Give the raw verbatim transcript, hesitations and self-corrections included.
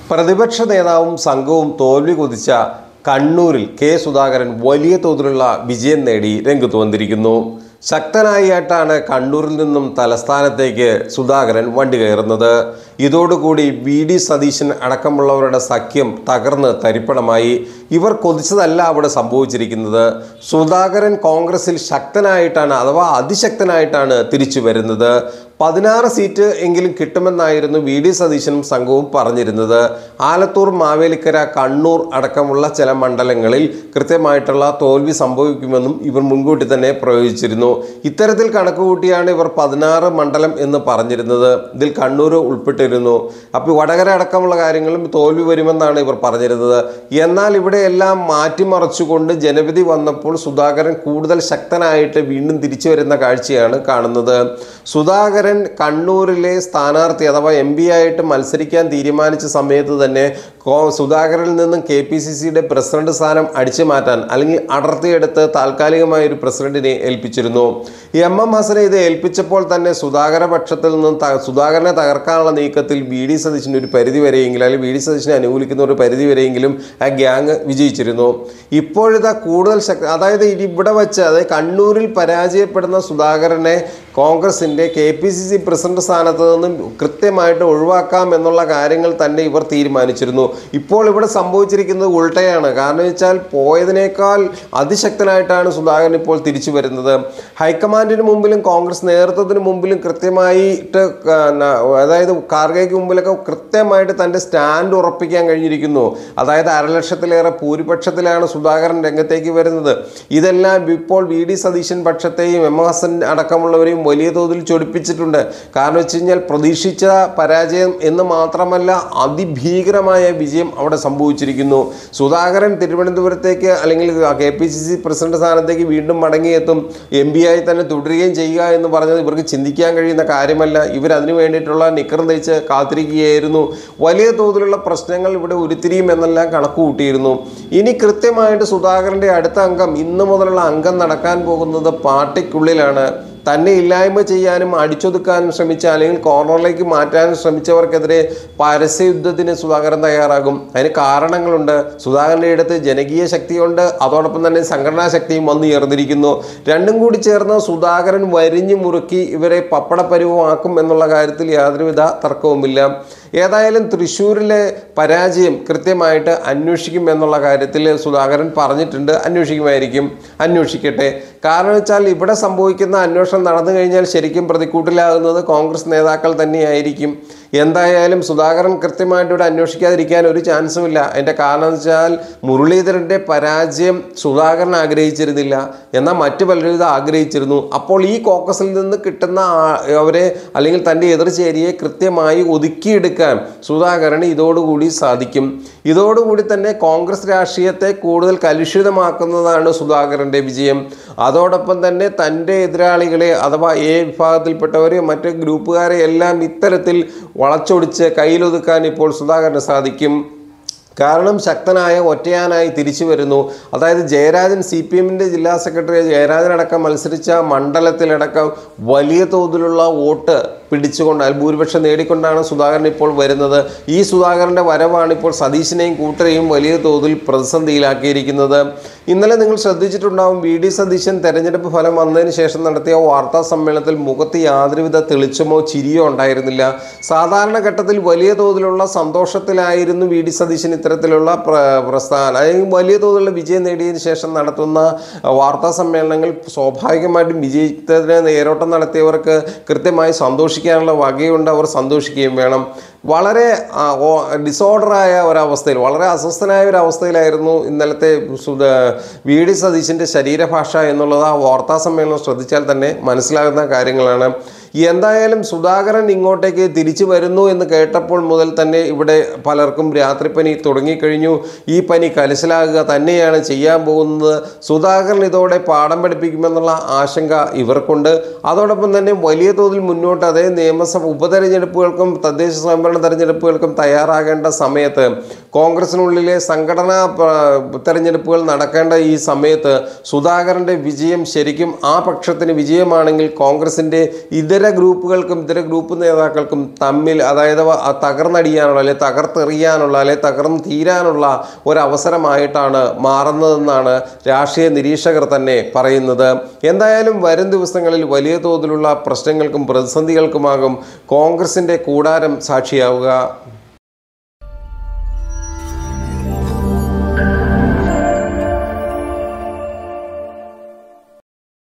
പ്രതിപക്ഷ നേതാവും സംഘവും തോൽവി കുതിച്ച കണ്ണൂരിൽ കെ സുധാകരൻ വലിയ തോതിലുള്ള വിജയം നേടി രംഗത്ത് വന്നിരിക്കുന്നു. ശക്തനായിട്ടാണ് കണ്ണൂരിൽ നിന്നും തലസ്ഥാനത്തേക്ക് സുധാകരൻ വണ്ടി കയറുന്നത്. ഇതോടുകൂടി വി ഡി സതീശൻ അടക്കമുള്ളവരുടെ സഖ്യം തകർന്ന് തരിപ്പണമായി. ഇവർ കൊതിച്ചതല്ല അവിടെ സംഭവിച്ചിരിക്കുന്നത്. സുധാകരൻ കോൺഗ്രസിൽ ശക്തനായിട്ടാണ് അഥവാ അതിശക്തനായിട്ടാണ് തിരിച്ചു വരുന്നത്. പതിനാറ് സീറ്റ് എങ്കിലും കിട്ടുമെന്നായിരുന്നു വി ഡി സതീശനും സംഘവും പറഞ്ഞിരുന്നത്. ആലത്തൂർ, മാവേലിക്കര, കണ്ണൂർ അടക്കമുള്ള ചില മണ്ഡലങ്ങളിൽ കൃത്യമായിട്ടുള്ള തോൽവി സംഭവിക്കുമെന്നും ഇവർ മുൻകൂട്ടി തന്നെ പ്രവചിച്ചിരുന്നു. ഇത്തരത്തിൽ കണക്ക് കൂട്ടിയാണ് ഇവർ പതിനാറ് മണ്ഡലം എന്ന് പറഞ്ഞിരുന്നത്. ഇതിൽ കണ്ണൂർ ഉൾപ്പെട്ടിരുന്നു. അപ്പോൾ വടകര അടക്കമുള്ള കാര്യങ്ങളും തോൽവി വരുമെന്നാണ് ഇവർ പറഞ്ഞിരുന്നത്. എന്നാൽ ഇവിടെയെല്ലാം മാറ്റിമറിച്ചുകൊണ്ട് ജനവിധി വന്നപ്പോൾ സുധാകരൻ കൂടുതൽ ശക്തനായിട്ട് വീണ്ടും തിരിച്ചു വരുന്ന കാഴ്ചയാണ് കാണുന്നത്. സുധാകരൻ കണ്ണൂരിലെ സ്ഥാനാർത്ഥി അഥവാ എം പി ആയിട്ട് മത്സരിക്കാൻ തീരുമാനിച്ച സമയത്ത് തന്നെ സുധാകരനിൽ നിന്നും കെ പി സി സിയുടെ പ്രസിഡന്റ് സ്ഥാനം അടിച്ചു മാറ്റാൻ അല്ലെങ്കിൽ അടർത്തിയെടുത്ത് താൽക്കാലികമായ ഒരു പ്രസിഡന്റിനെ ഏൽപ്പിച്ചിരുന്നു. എം എം ഹസനെ ഇത് ഏൽപ്പിച്ചപ്പോൾ തന്നെ സുധാകര പക്ഷത്തിൽ നിന്നും സുധാകരനെ തകർക്കാനുള്ള നീക്കത്തിൽ വി ഡി സതീശന് ഒരു പരിധി വരെയെങ്കിലും അല്ലെങ്കിൽ വി ഡി സതീശനെ അനുകൂലിക്കുന്ന ഒരു പരിധി വരെയെങ്കിലും ആ ഗ്യാങ് വിജയിച്ചിരുന്നു. ഇപ്പോഴിതാ കൂടുതൽ ശക്തി അതായത് ഇവിടെ വെച്ച് അതായത് കണ്ണൂരിൽ പരാജയപ്പെടുന്ന സുധാകരനെ കോൺഗ്രസിൻ്റെ K P C C president സ്ഥാനത്ത് നിന്നും കൃത്യമായിട്ട് ഒഴിവാക്കാം എന്നുള്ള കാര്യങ്ങൾ തന്നെ ഇവർ തീരുമാനിച്ചിരുന്നു. ഇപ്പോൾ ഇവിടെ സംഭവിച്ചിരിക്കുന്നത് ഉൾട്ടയാണ്. കാരണം വെച്ചാൽ പോയതിനേക്കാൾ അതിശക്തനായിട്ടാണ് സുധാകരൻ ഇപ്പോൾ തിരിച്ചു വരുന്നത്. ഹൈക്കമാൻഡിന് മുമ്പിലും കോൺഗ്രസ് നേതൃത്വത്തിന് മുമ്പിലും കൃത്യമായിട്ട് അതായത് ഖാർഗെയ്ക്ക് മുമ്പിലൊക്കെ കൃത്യമായിട്ട് തൻ്റെ സ്റ്റാൻഡ് ഉറപ്പിക്കാൻ കഴിഞ്ഞിരിക്കുന്നു. അതായത് അരലക്ഷത്തിലേറെ ഭൂരിപക്ഷത്തിലാണ് സുധാകരൻ രംഗത്തേക്ക് വരുന്നത്. ഇതെല്ലാം ഇപ്പോൾ വി ഡി സതീശൻ പക്ഷത്തെയും എം ഹസൻ അടക്കമുള്ളവരെയും വലിയ തോതിൽ ചൊടിപ്പിച്ചിട്ടുണ്ട്. കാരണം വെച്ച് കഴിഞ്ഞാൽ പ്രതീക്ഷിച്ച പരാജയം എന്ന് മാത്രമല്ല അതിഭീകരമായ വിജയം അവിടെ സംഭവിച്ചിരിക്കുന്നു. സുധാകരൻ തിരുവനന്തപുരത്തേക്ക് അല്ലെങ്കിൽ K P C C president സ്ഥാനത്തേക്ക് വീണ്ടും മടങ്ങിയെത്തും, എം പി ആയി തന്നെ തുടരുകയും ചെയ്യുക എന്ന് പറഞ്ഞത് ഇവർക്ക് ചിന്തിക്കാൻ കഴിയുന്ന കാര്യമല്ല. ഇവരതിനു വേണ്ടിയിട്ടുള്ള നിക്കർ തയ്ച്ച് കാത്തിരിക്കുകയായിരുന്നു. വലിയ തോതിലുള്ള പ്രശ്നങ്ങൾ ഇവിടെ ഉരുത്തിരിയും എന്നെല്ലാം കണക്ക് കൂട്ടിയിരുന്നു. ഇനി കൃത്യമായിട്ട് സുധാകരൻ്റെ അടുത്ത അംഗം ഇന്നു മുതലുള്ള അംഗം നടക്കാൻ പോകുന്നത് പാർട്ടിക്കുള്ളിലാണ്. തന്നെ ഇല്ലായ്മ ചെയ്യാനും അടിച്ചൊതുക്കാനും ശ്രമിച്ച അല്ലെങ്കിൽ കോർണറിലേക്ക് മാറ്റാനും ശ്രമിച്ചവർക്കെതിരെ പരസ്യയുദ്ധത്തിന് സുധാകരൻ തയ്യാറാകും. അതിന് കാരണങ്ങളുണ്ട്. സുധാകരൻ്റെ അടുത്ത് ജനകീയ ശക്തിയുണ്ട്, അതോടൊപ്പം തന്നെ സംഘടനാ ശക്തിയും വന്നുയർന്നിരിക്കുന്നു. രണ്ടും കൂടി ചേർന്ന് സുധാകരൻ വരിഞ്ഞു മുറുക്കി ഇവരെ പപ്പടപ്പരുവമാക്കും എന്നുള്ള കാര്യത്തിൽ യാതൊരുവിധ തർക്കവുമില്ല. ഏതായാലും തൃശ്ശൂരിലെ പരാജയം കൃത്യമായിട്ട് അന്വേഷിക്കും എന്നുള്ള കാര്യത്തിൽ സുധാകരൻ പറഞ്ഞിട്ടുണ്ട്. അന്വേഷിക്കുമായിരിക്കും, അന്വേഷിക്കട്ടെ. കാരണം വെച്ചാൽ ഇവിടെ സംഭവിക്കുന്ന അന്വേഷണം നടന്നു കഴിഞ്ഞാൽ ശരിക്കും പ്രതിക്കൂട്ടിലാകുന്നത് കോൺഗ്രസ് നേതാക്കൾ തന്നെയായിരിക്കും. എന്തായാലും സുധാകരൻ കൃത്യമായിട്ട് ഇവിടെ അന്വേഷിക്കാതിരിക്കാൻ ഒരു ചാൻസുമില്ല. അതിൻ്റെ കാരണം എന്ന് വെച്ചാൽ മുരളീധരൻ്റെ പരാജയം സുധാകരൻ ആഗ്രഹിച്ചിരുന്നില്ല, എന്നാൽ മറ്റു പലരും ഇത് ആഗ്രഹിച്ചിരുന്നു. അപ്പോൾ ഈ കോക്കസിൽ നിന്ന് കിട്ടുന്ന അവരെ അല്ലെങ്കിൽ തൻ്റെ എതിർചേരിയെ കൃത്യമായി ഒതുക്കിയെടുക്കാൻ സുധാകരന് ഇതോടുകൂടി സാധിക്കും. ഇതോടുകൂടി തന്നെ കോൺഗ്രസ് രാഷ്ട്രീയത്തെ കൂടുതൽ കലുഷിതമാക്കുന്നതാണ് സുധാകരൻ്റെ വിജയം. അതോടൊപ്പം തന്നെ തൻ്റെ എതിരാളികളെ അഥവാ എ വിഭാഗത്തിൽപ്പെട്ടവരെ മറ്റ് ഗ്രൂപ്പുകാരെ എല്ലാം ഇത്തരത്തിൽ വളച്ചൊടിച്ച് കയ്യിലൊതുക്കാൻ ഇപ്പോൾ സുധാകരന് സാധിക്കും. കാരണം ശക്തനായ ഒറ്റയാനായി തിരിച്ചു വരുന്നു. അതായത് ജയരാജൻ സി പി എമ്മിൻ്റെ ജില്ലാ സെക്രട്ടറി ജയരാജനടക്കം മത്സരിച്ച മണ്ഡലത്തിലടക്കം വലിയ തോതിലുള്ള വോട്ട് പിടിച്ചുകൊണ്ട് ഭൂരിപക്ഷം നേടിക്കൊണ്ടാണ് സുധാകരൻ ഇപ്പോൾ വരുന്നത്. ഈ സുധാകരൻ്റെ വരവാണ് ഇപ്പോൾ സതീശനെയും കൂട്ടരെയും വലിയ തോതിൽ പ്രതിസന്ധിയിലാക്കിയിരിക്കുന്നത്. ഇന്നലെ നിങ്ങൾ ശ്രദ്ധിച്ചിട്ടുണ്ടാവും, വി ഡി സതീശൻ തെരഞ്ഞെടുപ്പ് ഫലം വന്നതിന് ശേഷം നടത്തിയ വാർത്താ സമ്മേളനത്തിൽ മുഖത്ത് യാതൊരുവിധ തെളിച്ചമോ ചിരിയോ ഉണ്ടായിരുന്നില്ല. സാധാരണഘട്ടത്തിൽ വലിയ തോതിലുള്ള സന്തോഷത്തിലായിരുന്നു വി ഡി സതീശൻ ഇത്തരത്തിലുള്ള പ്രസ്ഥാനം അല്ലെങ്കിൽ വലിയ തോതിലുള്ള വിജയം നേടിയതിനു ശേഷം നടത്തുന്ന വാർത്താ സമ്മേളനങ്ങൾ സ്വാഭാവികമായിട്ടും വിജയത്തിന് നേരോട്ടം നടത്തിയവർക്ക് കൃത്യമായി സന്തോഷിക്കാനുള്ള വകയുണ്ട്. അവർ സന്തോഷിക്കുകയും വേണം. വളരെ ഡിസോർഡറായ ഒരവസ്ഥയിൽ വളരെ അസ്വസ്ഥനായ ഒരവസ്ഥയിലായിരുന്നു ഇന്നലത്തെ വി ഡി സതീശൻ്റെ ശരീരഭാഷ എന്നുള്ളത് ആ വാർത്താ സമ്മേളനം ശ്രദ്ധിച്ചാൽ തന്നെ മനസ്സിലാകുന്ന കാര്യങ്ങളാണ്. എന്തായാലും സുധാകരൻ ഇങ്ങോട്ടേക്ക് തിരിച്ചു വരുന്നു എന്ന് കേട്ടപ്പോൾ മുതൽ തന്നെ ഇവിടെ പലർക്കും രാത്രിപ്പനി തുടങ്ങിക്കഴിഞ്ഞു. ഈ പനി കലശലാകുക തന്നെയാണ് ചെയ്യാൻ പോകുന്നത്. സുധാകരൻ ഇതോടെ പാഠം പഠിപ്പിക്കുമെന്നുള്ള ആശങ്ക ഇവർക്കുണ്ട്. അതോടൊപ്പം തന്നെ വലിയ തോതിൽ മുന്നോട്ട് അതേ നിയമസഭ ഉപതെരഞ്ഞെടുപ്പുകൾക്കും തദ്ദേശ സ്വയംഭരണ തെരഞ്ഞെടുപ്പുകൾക്കും തയ്യാറാകേണ്ട സമയത്ത് കോൺഗ്രസിനുള്ളിലെ സംഘടനാ തെരഞ്ഞെടുപ്പുകൾ നടക്കേണ്ട ഈ സമയത്ത് സുധാകരൻ്റെ വിജയം ശരിക്കും ആ പക്ഷത്തിന് വിജയമാണെങ്കിൽ കോൺഗ്രസിൻ്റെ ഇത് ഇതര ഗ്രൂപ്പുകൾക്കും ഇതര ഗ്രൂപ്പ് നേതാക്കൾക്കും തമ്മിൽ അതായത് തകർന്നടിയാനുള്ള അല്ലെങ്കിൽ തകർത്തെറിയാനുള്ള അല്ലെങ്കിൽ തകർന്ന് തീരാനുള്ള ഒരവസരമായിട്ടാണ് മാറുന്നതെന്നാണ് രാഷ്ട്രീയ നിരീക്ഷകർ തന്നെ പറയുന്നത്. എന്തായാലും വരും ദിവസങ്ങളിൽ വലിയ തോതിലുള്ള പ്രശ്നങ്ങൾക്കും പ്രതിസന്ധികൾക്കുമാകും കോൺഗ്രസിൻ്റെ കൂടാരം സാക്ഷിയാവുക.